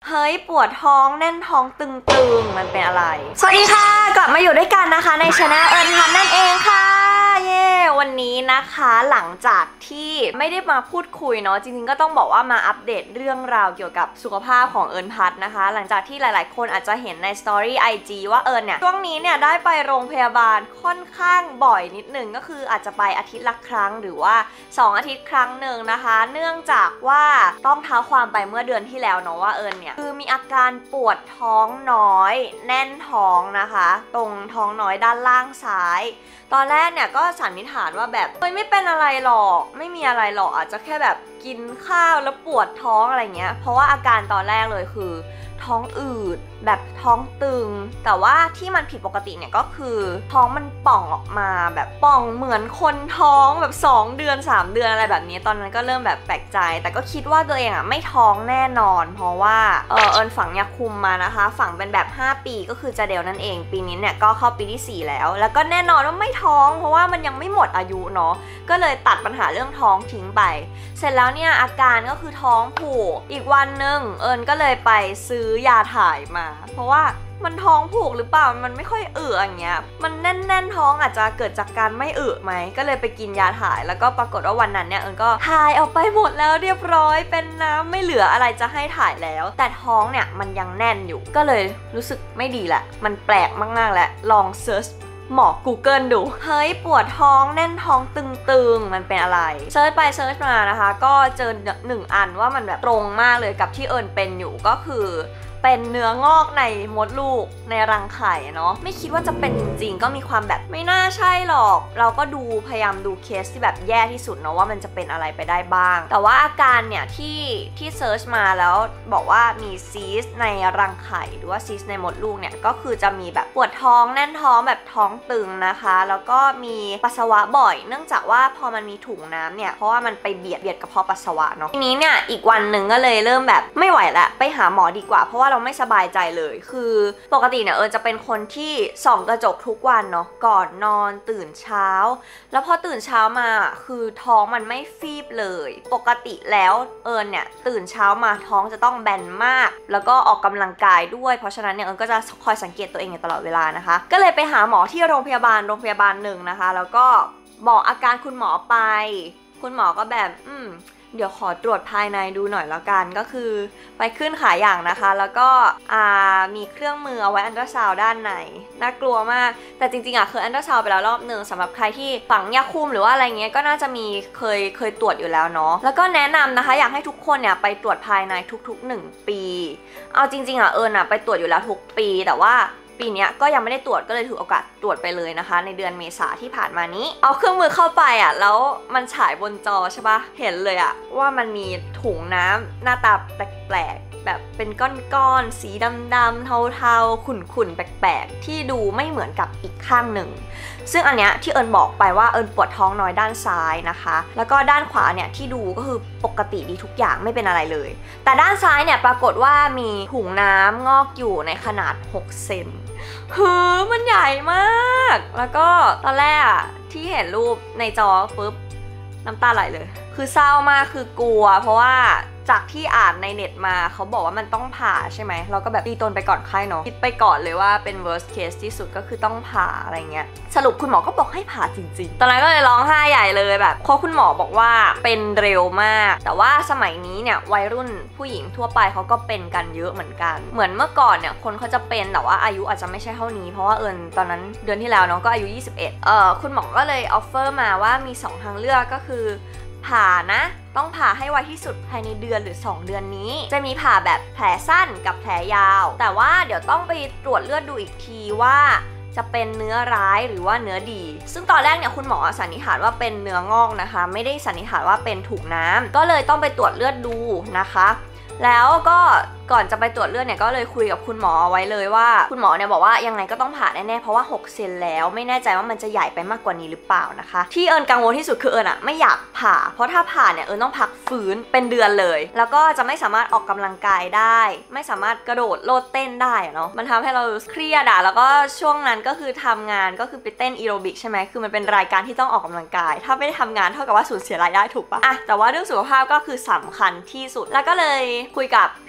เฮ้ยปวดท้องแน่นท้องตึงๆมันเป็นอะไรสวัสดีค่ะกลับมาอยู่ด้วยกันนะคะในช anel เอิญพันนั่นเองค่ะเย้วันนี้นะคะหลังจากที่ไม่ได้มาพูดคุยเนาะจริงๆก็ต้องบอกว่ามาอัปเดตเรื่องราวเกี่ยวกับสุขภาพของเอิญพัทนะคะหลังจากที่หลายๆคนอาจจะเห็นในสตอรี่ IG ว่าเอิญเนี่ยช่วงนี้เนี่ยได้ไปโรงพยาบาลค่อนข้างบ่อยนิดนึงก็คืออาจจะไปอาทิตย์ละครั้งหรือว่า2 อาทิตย์ครั้งหนึ่งนะคะเนื่องจากว่าต้องเท้าความไปเมื่อเดือนที่แล้วเนาะว่าเอิญเนี่ยคือมีอาการปวดท้องน้อยแน่นท้องนะคะตรงท้องน้อยด้านล่างซ้ายตอนแรกเนี่ยก็สันนิษฐานว่าแบบเฮ้ยไม่เป็นอะไรหรอกไม่มีอะไรหรอกอาจจะแค่แบบกินข้าวแล้วปวดท้องอะไรเงี้ยเพราะว่าอาการตอนแรกเลยคือท้องอืดแบบท้องตึงแต่ว่าที่มันผิดปกติเนี่ยก็คือท้องมันป่องออกมาแบบป่องเหมือนคนท้องแบบ2 เดือน3 เดือนอะไรแบบนี้ตอนนั้นก็เริ่มแบบแปลกใจแต่ก็คิดว่าตัวเองอ่ะไม่ท้องแน่นอนเพราะว่าเอิญฝังยาคุมมานะคะฝังเป็นแบบ5 ปีก็คือจะเดลนั่นเองปีนี้เนี่ยก็เข้าปีที่4แล้วก็แน่นอนว่าไม่ท้องเพราะว่ามันยังไม่หมดอายุเนาะก็เลยตัดปัญหาเรื่องท้องทิ้งไปเสร็จแล้วเนี่ยอาการก็คือท้องผูกอีกวันนึงเอิญก็เลยไปซื้อยาถ่ายมาเพราะว่ามันท้องผูกหรือเปล่ามันไม่ค่อยอย่างเงี้ยมันแน่นๆท้องอาจจะเกิดจากการไม่ไหมก็เลยไปกินยาถ่ายแล้วก็ปรากฏว่าวันนั้นเนี่ยเอิญก็ถ่ายออกไปหมดแล้วเรียบร้อยเป็นน้ำไม่เหลืออะไรจะให้ถ่ายแล้วแต่ท้องเนี่ยมันยังแน่นอยู่ก็เลยรู้สึกไม่ดีแหละมันแปลกมากๆแหละลองเซิร์ชหมอ Google ดูเฮ้ยปวดท้องแน่นท้องตึงๆมันเป็นอะไรเซิร์ชไปเซิร์ชมานะคะก็เจอ1 อันว่ามันแบบตรงมากเลยกับที่เอิญเป็นอยู่ก็คือเป็นเนื้องอกในมดลูกในรังไข่เนาะไม่คิดว่าจะเป็นจริงๆก็มีความแบบไม่น่าใช่หรอกเราก็พยายามดูเคสที่แบบแย่ที่สุดเนาะว่ามันจะเป็นอะไรไปได้บ้างแต่ว่าอาการเนี่ยที่เซิร์ชมาแล้วบอกว่ามีซีสในรังไข่หรือว่าซีสในมดลูกเนี่ยก็คือจะมีแบบปวดท้องแน่นท้องแบบท้องตึงนะคะแล้วก็มีปัสสาวะบ่อยเนื่องจากว่าพอมันมีถุงน้ำเนี่ยเพราะว่ามันไปเบียดกระเพาะปัสสาวะเนาะทีนี้เนี่ยอีกวันหนึ่งก็เลยเริ่มแบบไม่ไหวละไปหาหมอดีกว่าเพราะว่าเราไม่สบายใจเลยคือปกติเนี่ยจะเป็นคนที่ส่องกระจกทุกวันเนาะก่อนนอนตื่นเช้าแล้วพอตื่นเช้ามาคือท้องมันไม่ฟีบเลยปกติแล้วเนี่ยตื่นเช้ามาท้องจะต้องแบนมากแล้วก็ออกกำลังกายด้วยเพราะฉะนั้นเนี่ยก็จะคอยสังเกตตัวเองอยู่ตลอดเวลานะคะก็เลยไปหาหมอที่โรงพยาบาลหนึ่งนะคะแล้วก็บอกอาการคุณหมอไปคุณหมอก็แบบเดี๋ยวขอตรวจภายในดูหน่อยแล้วกันก็คือไปขึ้นขาอย่างนะคะแล้วก็มีเครื่องมือเอาไว้อัลตราซาวด์ด้านในน่ากลัวมากแต่จริงๆเคยอัลตราซาวด์ไปแล้วรอบนึงสำหรับใครที่ฝังยาคุมหรือว่าอะไรเงี้ยก็น่าจะมีเคยตรวจอยู่แล้วเนาะแล้วก็แนะนำนะคะอยากให้ทุกคนเนี่ยไปตรวจภายในทุกๆ1 ปีเอาจริงๆไปตรวจอยู่แล้วทุกปีแต่ว่าปีนี้ก็ยังไม่ได้ตรวจก็เลยถือโอกาสตรวจไปเลยนะคะในเดือนเมษาที่ผ่านมานี้เอาเครื่องมือเข้าไปแล้วมันฉายบนจอใช่ปะเห็นเลยว่ามันมีถุงน้ำหน้าตาแปลกๆแบบเป็นก้อนๆสีดำๆเทาๆขุ่นๆแปลกๆที่ดูไม่เหมือนกับอีกข้างหนึ่งซึ่งอันเนี้ยที่เอิญบอกไปว่าเอิญปวดท้องน้อยด้านซ้ายนะคะแล้วก็ด้านขวาเนี่ยที่ดูก็คือปกติดีทุกอย่างไม่เป็นอะไรเลยแต่ด้านซ้ายเนี่ยปรากฏว่ามีถุงน้ำงอกอยู่ในขนาด6 เซนมันใหญ่มากแล้วก็ตอนแรกที่เห็นรูปในจอปุ๊บน้ำตาไหลเลยคือเศร้ามากคือกลัวเพราะว่าจากที่อ่านในเน็ตมาเขาบอกว่ามันต้องผ่าใช่ไหมเราก็แบบตีตนไปก่อนไข้เนาะคิดไปก่อนเลยว่าเป็น worst case ที่สุดก็คือต้องผ่าอะไรเงี้ยสรุปคุณหมอก็บอกให้ผ่าจริงๆตอนนั้นก็เลยร้องไห้ใหญ่เลยแบบเพราะคุณหมอบอกว่าเป็นเร็วมากแต่ว่าสมัยนี้เนี่ยวัยรุ่นผู้หญิงทั่วไปเขาก็เป็นกันเยอะเหมือนกันเหมือนเมื่อก่อนเนี่ยคนเขาจะเป็นแต่ว่าอายุอาจจะไม่ใช่เท่านี้เพราะว่าตอนนั้นเดือนที่แล้วน้องก็อายุ21คุณหมอก็เลยออฟเฟอร์มาว่ามี2 ทางเลือกก็คือผ่านะต้องผ่าให้ไวที่สุดภายในเดือนหรือ2 เดือนนี้จะมีผ่าแบบแผลสั้นกับแผลยาวแต่ว่าเดี๋ยวต้องไปตรวจเลือดดูอีกทีว่าจะเป็นเนื้อร้ายหรือว่าเนื้อดีซึ่งตอนแรกเนี่ยคุณหมอสันนิษฐานว่าเป็นเนื้องอกนะคะไม่ได้สันนิษฐานว่าเป็นถุงน้ำก็เลยต้องไปตรวจเลือดดูนะคะแล้วก็ก่อนจะไปตรวจเลือดเนี่ยก็เลยคุยกับคุณหมอไว้เลยว่าคุณหมอเนี่ยบอกว่ายังไงก็ต้องผ่าแน่ๆเพราะว่า6 เซนแล้วไม่แน่ใจว่ามันจะใหญ่ไปมากกว่านี้หรือเปล่านะคะที่เอิญกังวลที่สุดคือเอิญไม่อยากผ่าเพราะถ้าผ่าเนี่ยเอิญต้องพักฟื้นเป็นเดือนเลยแล้วก็จะไม่สามารถออกกำลังกายได้ไม่สามารถกระโดดโลดเต้นได้เนาะมันทำให้เราเครียดแล้วก็ช่วงนั้นก็คือทำงานก็คือไปเต้นแอโรบิกใช่ไหมคือมันเป็นรายการที่ต้องออกกำลังกายถ้าไม่ได้ทำงานเท่ากับว่าสูญเสียรายได้ถูกปะแต่ว่าเรื่องสุขภาพก็คือสำคัญที่สุดแล้วก็เลยคุยกับพี่กวิน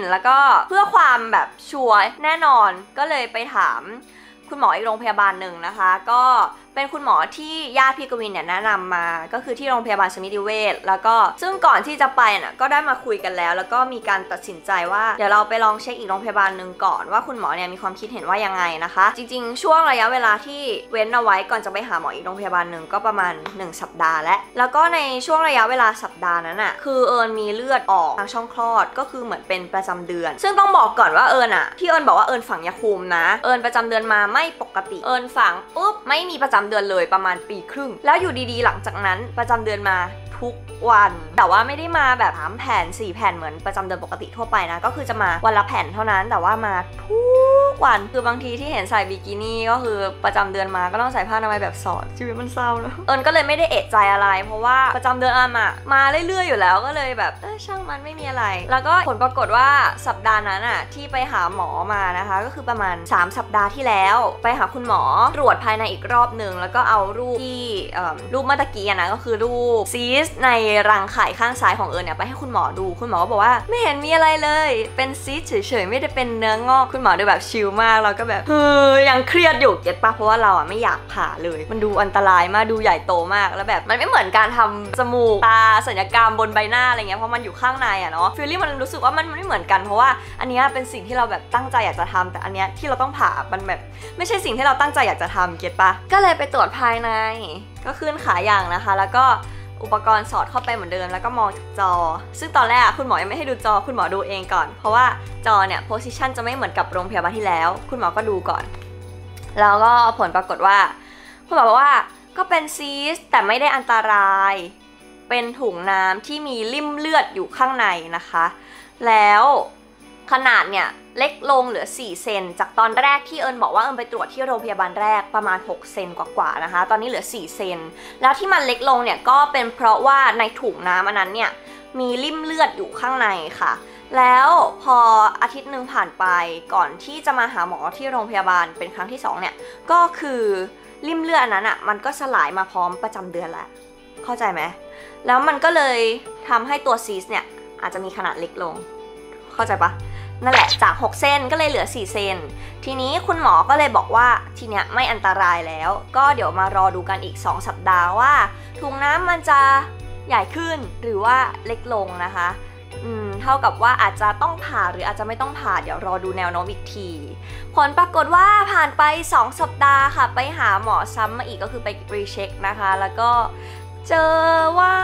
แล้วก็เพื่อความแบบชัวร์แน่นอนก็เลยไปถามคุณหมออีกโรงพยาบาลหนึ่งนะคะก็เป็นคุณหมอที่ญาติพี่กวินเนี่ยแนะนำมาก็คือที่โรงพยาบาลสมิติเวชแล้วก็ซึ่งก่อนที่จะไปน่ะก็ได้มาคุยกันแล้วก็มีการตัดสินใจว่าเดี๋ยวเราไปลองเช็คอีกโรงพยาบาลหนึ่งก่อนว่าคุณหมอเนี่ยมีความคิดเห็นว่ายังไงนะคะจริงๆช่วงระยะเวลาที่เว้นเอาไว้ก่อนจะไปหาหมออีกโรงพยาบาลหนึ่งก็ประมาณ1สัปดาห์แล้วก็ในช่วงระยะเวลาสัปดาห์นั้นน่ะคือเอิญมีเลือดออกทางช่องคลอดก็คือเหมือนเป็นประจำเดือนซึ่งต้องบอกก่อนว่าเอิญอ่ะที่เอิญบอกว่าเอิญฝังยาคุมนะเอิญประจำเดือนมาไม่ปกติเอิญฝังปุ๊บไม่มีประจำเดือนเลยประมาณปีครึ่งแล้วอยู่ดีๆหลังจากนั้นประจำเดือนมาทุกวันแต่ว่าไม่ได้มาแบบ3แผ่น4แผ่นเหมือนประจำเดือนปกติทั่วไปนะก็คือจะมาวันละแผ่นเท่านั้นแต่ว่ามาทุกวันคือบางทีที่เห็นใส่บิกินี่ก็คือประจำเดือนมาก็ต้องใส่ผ้าอนามัยแบบสอดชีวิตมันเศร้าเนอะเอิญก็เลยไม่ได้เอะใจอะไรเพราะว่าประจำเดือนมาเรื่อยๆอยู่แล้วก็เลยแบบช่างมันไม่มีอะไรแล้วก็ผลปรากฏว่าสัปดาห์นั้นอ่ะที่ไปหาหมอมานะคะก็คือประมาณ3สัปดาห์ที่แล้วไปหาคุณหมอตรวจภายในอีกรอบนึงแล้วก็เอารูปที่รูปเมื่อตะกี้นะก็คือรูปซีสในรังไข่ข้างซ้ายของเอิญเนี่ยไปให้คุณหมอดูคุณหมอก็บอกว่าไม่เห็นมีอะไรเลยเป็นซีสเฉยๆไม่ได้เป็นเนื้องอกคุณหมอดูแบบชิลมากเราก็แบบยังเครียดอยู่เก็ตปะเพราะว่าเราไม่อยากผ่าเลยมันดูอันตรายมากดูใหญ่โตมากแล้วแบบมันไม่เหมือนการทำจมูกตาศัลยกรรมบนใบหน้าอะไรเงี้ยเพราะมันอยู่ข้างในเนาะฟีลลิ่งมันรู้สึกว่ามันไม่เหมือนกันเพราะว่าอันนี้เป็นสิ่งที่เราแบบตั้งใจอยากจะทำแต่อันเนี้ยที่เราต้องผ่ามันแบบไม่ใช่สิ่งที่เราตั้งใจอยากจะทำเก็ตปะก็เลยไปตรวจภายในก็ขึ้นขาอย่างนะคะแล้วก็อุปกรณ์สอดเข้าไปเหมือนเดิมแล้วก็มองจากจอซึ่งตอนแรกคุณหมอยังไม่ให้ดูจอคุณหมอดูเองก่อนเพราะว่าจอเนี่ยโพสิชันจะไม่เหมือนกับโรงพยาบาลที่แล้วคุณหมอก็ดูก่อนแล้วก็ผลปรากฏว่าคุณหมอบอกว่าก็เป็นซีสแต่ไม่ได้อันตรายเป็นถุงน้ำที่มีริ่มเลือดอยู่ข้างในนะคะแล้วขนาดเนี่ยเล็กลงเหลือ4เซนจากตอนแรกที่เอิญบอกว่าเอิญไปตรวจที่โรงพยาบาลแรกประมาณ6เซนกว่าๆนะคะตอนนี้เหลือ4เซนแล้วที่มันเล็กลงเนี่ยก็เป็นเพราะว่าในถุงน้ำอันนั้นเนี่ยมีริ่มเลือดอยู่ข้างในค่ะแล้วพออาทิตย์นึงผ่านไปก่อนที่จะมาหาหมอที่โรงพยาบาลเป็นครั้งที่2เนี่ยก็คือริ่มเลือดอันนั้นมันก็สลายมาพร้อมประจำเดือนแล้วเข้าใจไหมแล้วมันก็เลยทำให้ตัวซีสเนี่ยอาจจะมีขนาดเล็กลงเข้าใจปะนั่นแหละจาก6เซนก็เลยเหลือ4เซนทีนี้คุณหมอก็เลยบอกว่าทีเนี้ยไม่อันตรายแล้วก็เดี๋ยวมารอดูกันอีก2สัปดาห์ว่าถุงน้ำมันจะใหญ่ขึ้นหรือว่าเล็กลงนะคะเท่ากับว่าอาจจะต้องผ่าหรืออาจจะไม่ต้องผ่าเดี๋ยวรอดูแนวโน้มอีกทีผลปรากฏว่าผ่านไป2สัปดาห์ค่ะไปหาหมอซ้ำมาอีกก็คือไปรีเช็คนะคะแล้วก็เจอว่า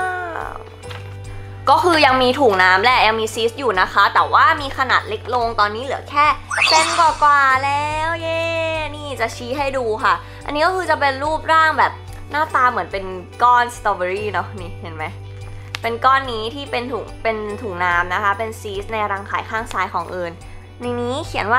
ก็คือยังมีถุงน้ำแหละยังมีซีสอยู่นะคะแต่ว่ามีขนาดเล็กลงตอนนี้เหลือแค่เซนกว่าๆแล้วเย่นี่จะชี้ให้ดูค่ะอันนี้ก็คือจะเป็นรูปร่างแบบหน้าตาเหมือนเป็นก้อนสตรอเบอรี่เนาะนี่เห็นไหมเป็นก้อนนี้ที่เป็นถุงน้ำนะคะเป็นซีสในรังไข่ข้างซ้ายของเอิญในนี้เขียนว่า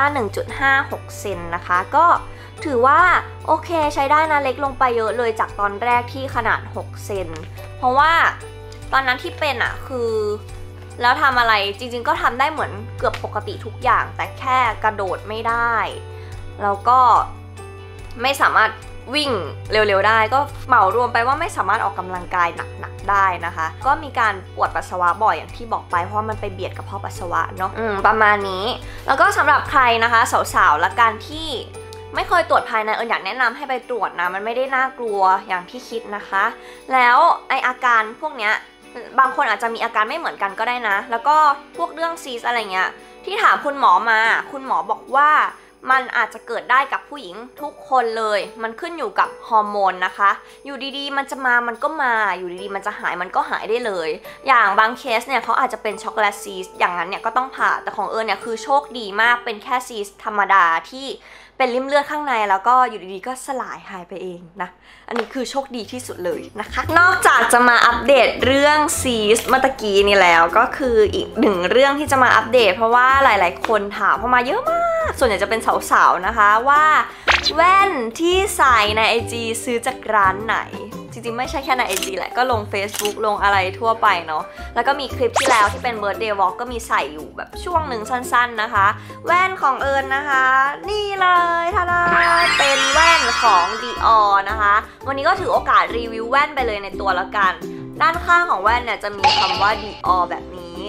1.56 เซนนะคะก็ถือว่าโอเคใช้ได้นะเล็กลงไปเยอะเลยจากตอนแรกที่ขนาด6เซนเพราะว่าตอนนั้นที่เป็นคือแล้วทำอะไรจริงๆก็ทำได้เหมือนเกือบปกติทุกอย่างแต่แค่กระโดดไม่ได้แล้วก็ไม่สามารถวิ่งเร็วๆได้ก็เหมารวมไปว่าไม่สามารถออกกำลังกายหนักๆได้นะคะก็มีการปวดปัสสาวะบ่อยอย่างที่บอกไปเพราะมันไปเบียดกับกระเพาะปัสสาวะเนาะประมาณนี้แล้วก็สำหรับใครนะคะสาวๆและการที่ไม่เคยตรวจภายในอยากแนะนำให้ไปตรวจนะมันไม่ได้น่ากลัวอย่างที่คิดนะคะแล้วไออาการพวกเนี้ยบางคนอาจจะมีอาการไม่เหมือนกันก็ได้นะแล้วก็พวกเรื่องซีสอะไรเงี้ยที่ถามคุณหมอมาคุณหมอบอกว่ามันอาจจะเกิดได้กับผู้หญิงทุกคนเลยมันขึ้นอยู่กับฮอร์โมนนะคะอยู่ดีๆมันจะมามันก็มาอยู่ดีๆมันจะหายมันก็หายได้เลยอย่างบางเคสเนี่ยเขาอาจจะเป็นช็อกโกแลตซีสอย่างนั้นเนี่ยก็ต้องผ่าแต่ของเอิญเนี่ยคือโชคดีมากเป็นแค่ซีสธรรมดาที่เป็นริ่มเลือดข้างในแล้วก็อยู่ดีๆก็สลายหายไปเองนะอันนี้คือโชคดีที่สุดเลยนะคะนอกจากจะมาอัปเดตเรื่องซีสเมื่อตะกี้นี่แล้วก็คืออีกหนึ่งเรื่องที่จะมาอัปเดตเพราะว่าหลายๆคนถามเข้ามาเยอะมากส่วนใหญ่จะเป็นสาวๆนะคะว่าแว่นที่ใส่ใน IG ซื้อจากร้านไหนจริงๆไม่ใช่แค่ใน IG แหละก็ลง Facebook ลงอะไรทั่วไปเนาะแล้วก็มีคลิปที่แล้วที่เป็น Birthday Walk ก็มีใส่อยู่แบบช่วงหนึ่งสั้นๆนะคะแว่นของเอิญนะคะนี่เลยท่าดาเป็นแว่นของ Dior นะคะวันนี้ก็ถือโอกาสรีวิวแว่นไปเลยในตัวแล้วกันด้านข้างของแว่นเนี่ยจะมีคำว่า Dior แบบนี้เฉ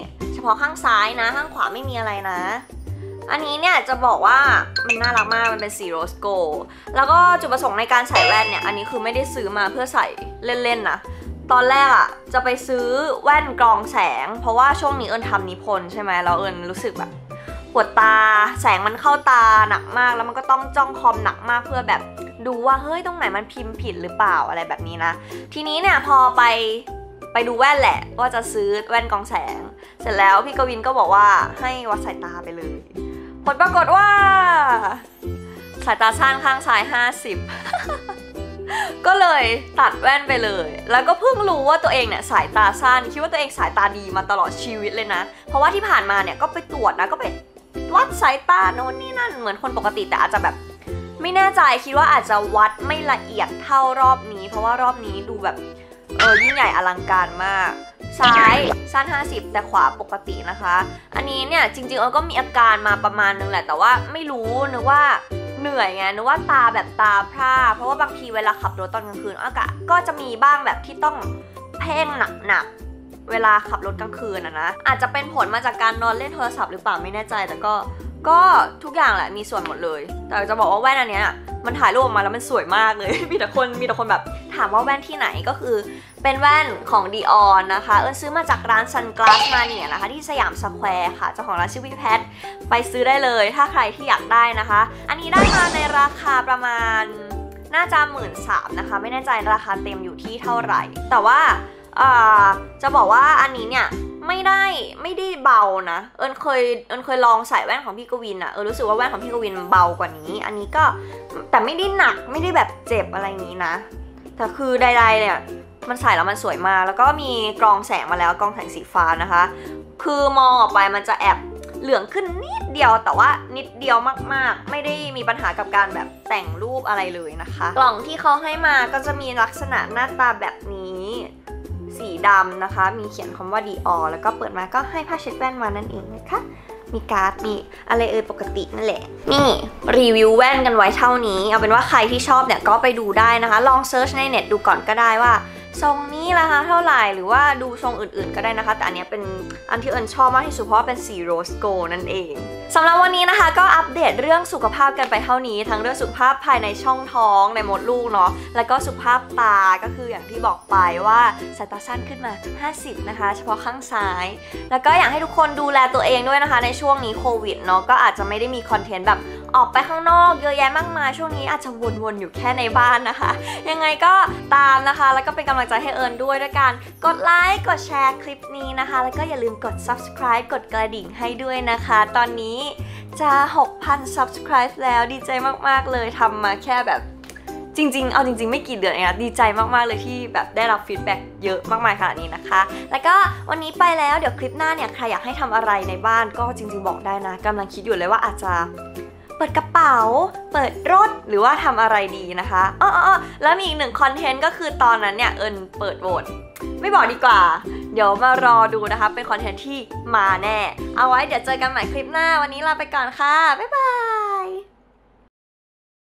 พาะข้างซ้ายนะข้างขวาไม่มีอะไรนะอันนี้เนี่ยจะบอกว่ามันน่ารักมากมันเป็นสีโรสโกแล้วก็จุดประสงค์ในการใส่แว่นเนี่ยอันนี้คือไม่ได้ซื้อมาเพื่อใส่เล่นๆนะตอนแรกอ่ะจะไปซื้อแว่นกรองแสงเพราะว่าช่วงนี้เอิญทำนิพนธ์ใช่ไหมแล้วเอิญรู้สึกแบบปวดตาแสงมันเข้าตาหนักมากแล้วมันก็ต้องจ้องคอมหนักมากเพื่อแบบดูว่าเฮ้ยตรงไหนมันพิมพ์ผิดหรือเปล่าอะไรแบบนี้นะทีนี้เนี่ยพอไปดูแว่นแหละว่าจะซื้อแว่นกรองแสงเสร็จแล้วพี่กวินก็บอกว่าให้วัดสายตาไปเลยผลปรากฏว่าสายตาสั้นข้างซ้าย50 ก็เลยตัดแว่นไปเลยแล้วก็เพิ่งรู้ว่าตัวเองเนี่ยสายตาสั้นคิดว่าตัวเองสายตาดีมาตลอดชีวิตเลยนะเพราะว่าที่ผ่านมาเนี่ยก็ไปตรวจนะก็ไปวัดสายตาโน่นนี่นั่นเหมือนคนปกติแต่อาจจะแบบไม่แน่ใจคิดว่าอาจจะวัดไม่ละเอียดเท่ารอบนี้เพราะว่ารอบนี้ดูแบบยิ่งใหญ่อลังการมากซ้ายสั้น50แต่ขวาปกตินะคะอันนี้เนี่ยจริงๆก็มีอาการมาประมาณนึงแหละแต่ว่าไม่รู้นึกว่าเหนื่อยไงนึกว่าตาแบบตาพร่าเพราะว่าบางทีเวลาขับรถตอนกลางคืนก็จะมีบ้างแบบที่ต้องเพ่งหนักๆเวลาขับรถกลางคืนนะอาจจะเป็นผลมาจากการนอนเล่นโทรศัพท์หรือเปล่าไม่แน่ใจแต่ก็ทุกอย่างแหละมีส่วนหมดเลยแต่จะบอกว่าแว่นอันเนี้ยมันถ่ายรูปออกมาแล้วมันสวยมากเลย มีแต่คนแบบถามว่าแว่นที่ไหนก็คือเป็นแว่นของ Dior นะคะซื้อมาจากร้าน Sunglass Mania นะคะที่สยามสแควร์ค่ะเจ้าของร้านชื่อพี่แพทไปซื้อได้เลยถ้าใครที่อยากได้นะคะอันนี้ได้มาในราคาประมาณน่าจะ13,000นะคะไม่แน่ใจราคาเต็มอยู่ที่เท่าไหร่แต่ว่าจะบอกว่าอันนี้เนี่ยไม่ได้เบานะเอิญเคยลองใส่แว่นของพี่กวินอะรู้สึกว่าแว่นของพี่กวินเบากว่านี้อันนี้ก็แต่ไม่ได้หนักไม่ได้แบบเจ็บอะไรอย่างนี้นะแต่คือใดๆเนี่ยมันใส่แล้วมันสวยมากแล้วก็มีกรองแสงมาแล้วกรองแสงสีฟ้านะคะคือมองออกไปมันจะแอบเหลืองขึ้นนิดเดียวแต่ว่านิดเดียวมากๆไม่ได้มีปัญหากับการแบบแต่งรูปอะไรเลยนะคะกล่องที่เขาให้มาก็จะมีลักษณะหน้าตาแบบนี้สีดำนะคะมีเขียนคำว่า Dior แล้วก็เปิดมาก็ให้ผ้าเช็ดแว่นมานั่นเองนะคะมีการ์ดมีอะไรปกตินั่นแหละนี่รีวิวแว่นกันไว้เท่านี้เอาเป็นว่าใครที่ชอบเนี่ยก็ไปดูได้นะคะลองเซิร์ชในเน็ตดูก่อนก็ได้ว่าทรงนี้ราคาเท่าไหร่หรือว่าดูทรงอื่นๆก็ได้นะคะแต่อันนี้เป็นอันที่เอิญชอบมากที่สุดเพราะว่าเป็นสีโรสโกนั่นเองสำหรับวันนี้นะคะก็อัปเดตเรื่องสุขภาพกันไปเท่านี้ทั้งเรื่องสุขภาพภายในช่องท้องในมดลูกเนาะแล้วก็สุขภาพตาก็คืออย่างที่บอกไปว่าสายตาสั้นขึ้นมา50นะคะเฉพาะข้างซ้ายแล้วก็อยากให้ทุกคนดูแลตัวเองด้วยนะคะในช่วงนี้โควิดเนาะก็อาจจะไม่ได้มีคอนเทนต์แบบออกไปข้างนอกเยอะแยะมากมายช่วงนี้อาจจะวนๆอยู่แค่ในบ้านนะคะยังไงก็ตามนะคะแล้วก็เป็นกำลังใจให้เอิญด้วยการกดไลค์กดแชร์คลิปนี้นะคะแล้วก็อย่าลืมกด subscribe กดกระดิ่งให้ด้วยนะคะตอนนี้จะ 6,000 subscribe แล้วดีใจมากๆเลยทำมาแค่แบบจริงๆเอาจริงๆไม่กี่เดือนเองนะดีใจมากๆเลยที่แบบได้รับฟีดแบ็กเยอะมากมายขนาดนี้นะคะแล้วก็วันนี้ไปแล้วเดี๋ยวคลิปหน้าเนี่ยใครอยากให้ทำอะไรในบ้านก็จริงๆบอกได้นะกำลังคิดอยู่เลยว่าอาจจะเปิดกระเป๋าเปิดรถหรือว่าทำอะไรดีนะคะแล้วมีอีกหนึ่งคอนเทนต์ก็คือตอนนั้นเนี่ยเอิญเปิดโหวตไม่บอกดีกว่าเดี๋ยวมารอดูนะคะเป็นคอนเทนต์ที่มาแน่เอาไว้เดี๋ยวเจอกันใหม่คลิปหน้าวันนี้ลาไปก่อนค่ะบ๊ายบาย